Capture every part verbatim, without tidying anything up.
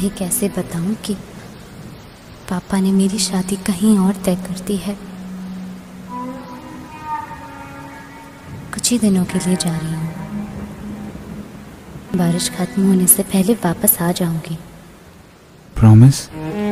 तुम्हें कैसे बताऊं कि पापा ने मेरी शादी कहीं और तय कर दी है। कुछ ही दिनों के लिए जा रही हूँ। बारिश खत्म होने से पहले वापस आ जाऊंगी। प्रॉमिस?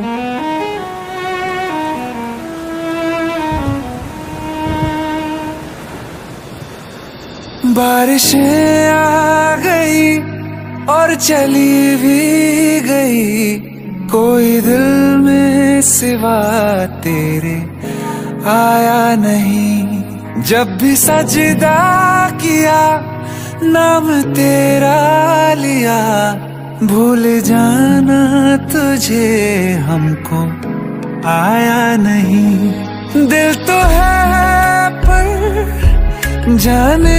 बारिशें आ गई और चली भी गई, कोई दिल में सिवा तेरे आया नहीं। जब भी सजदा किया नाम तेरा लिया, भूल जाना तुझे हमको आया नहीं। दिल तो है पर जाने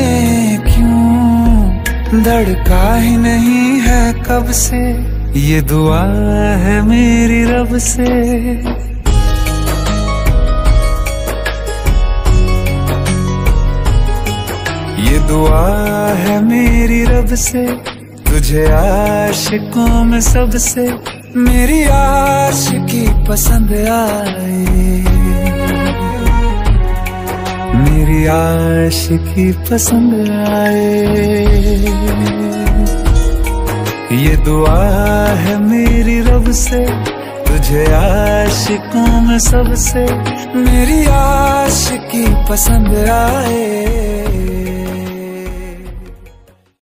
क्यों धड़का ही नहीं है कब से, ये दुआ है मेरी रब से। ये दुआ है मेरी रब से, तुझे आशिकों में सबसे मेरी आशिकी पसंद आए, मेरी आशिकी पसंद आए। ये दुआ है मेरी रब से, तुझे आशिकों में सबसे मेरी आशिकी पसंद आए।